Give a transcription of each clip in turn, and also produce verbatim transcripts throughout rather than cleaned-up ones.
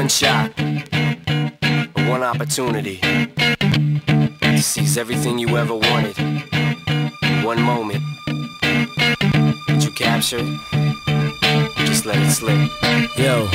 one shot, one opportunity to seize everything you ever wanted. One moment. Did you capture it? Just let it slip. Yo.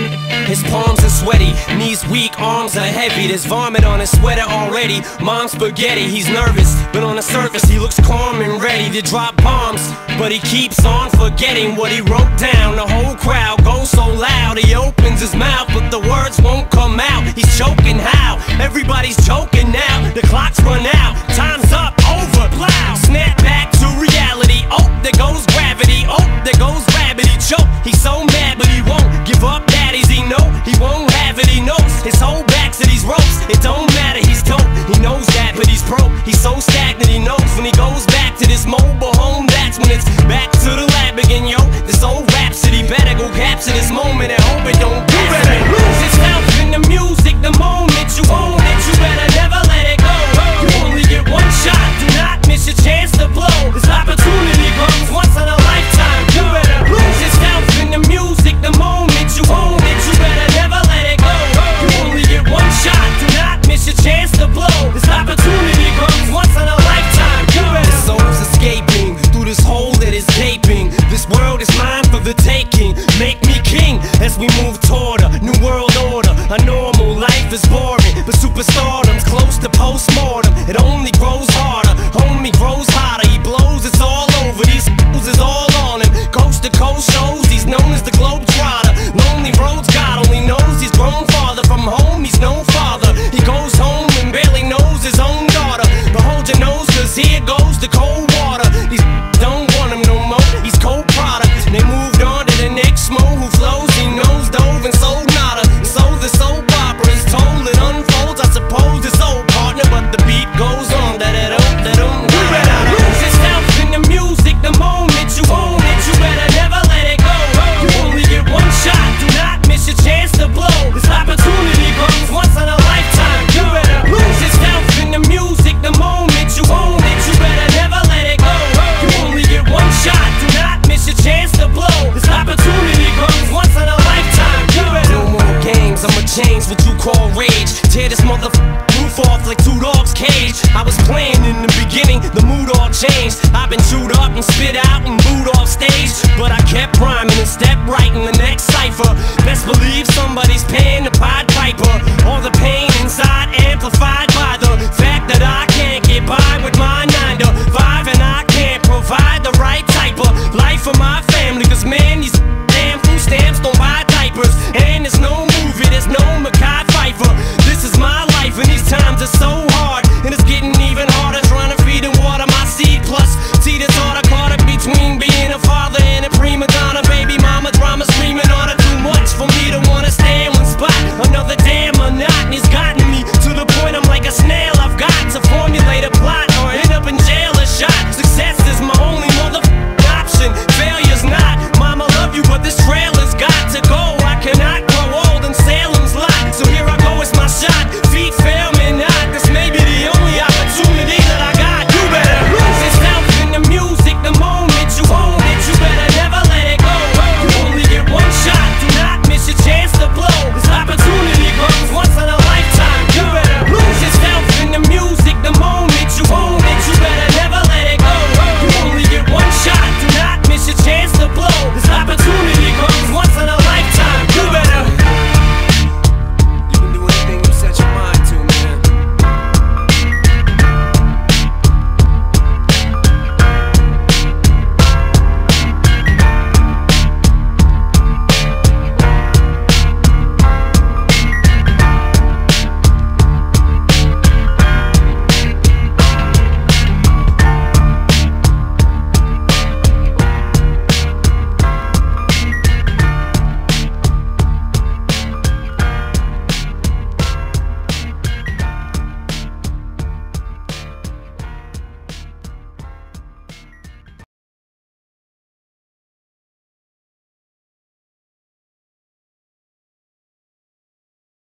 His palms are sweaty, knees weak, arms are heavy. There's vomit on his sweater already. Mom's spaghetti, he's nervous, but on the surface he looks calm and ready to drop bombs. But he keeps on forgetting what he wrote down. The whole crowd goes so loud, he opens his mouth, but the words won't come out. He's choking how? Everybody's choking now. The clock's run out, time's up, over, loud. Snap back to reality, oh, there goes gravity. Oh, there goes rabbit, he choke. He's so mad, but he won't give up. Daddies, he know he won't have it, he knows his whole back to these ropes. It don't matter, he's dope, he knows that, but he's broke. He's so stagnant, he knows when he goes back to this mobile home, that's when it's back to the lab again, yo. This old rhapsody better go capture this moment and hope it don't do it. Lose yourself in the music, the moment you own it, you better never let it go. You only get one shot, do not miss your chance to blow. This opportunity comes once in a lifetime. You better lose yourself in the music, the moment you own it, you better never let it go. You only get one shot, do not miss your chance to blow. This opportunity comes once in a lifetime. You better. This soul's escaping through this hole that is gaping. This world is mine for the taking. Make me king as we move toward a new world order. A normal life is boring, but superstardom's close to postmortem. It only grows harder, homie grows hotter. He blows, it's all over. These fools is all on him. Coast to coast shows, he's known as the Globetrotter. Lonely roads, God only knows he's grown farther from home. He's no father. He goes home and barely knows his own daughter. But hold your nose, cause here goes the cold water. These don't want him no more. He's cold product. They moved on to the next mo who flows. He knows dove and sold nada. So the soap opera is told, it unfolds. I suppose it's old partner, but the beat goes on. That it don't, that don't. You better lose yourself in the music, the moment you own it, you better never let it go. You only get one shot, do not miss your chance to blow. This opportunity comes once in a lifetime. You better lose yourself in the music, the moment you own it, you better never let it go. You only get one shot, do not miss your chance to blow. This opportunity comes once in a lifetime. You better. No more games, I'ma change what you call rage. Tear this motherfucker roof off like two dogs' cage. I was playing in the beginning, the mood all changed. I've been chewed up and spit out and booed off stage, but I kept rhyming and stepped right in the next cipher. Best believe somebody's paying the Pied Piper. All the pain inside amplified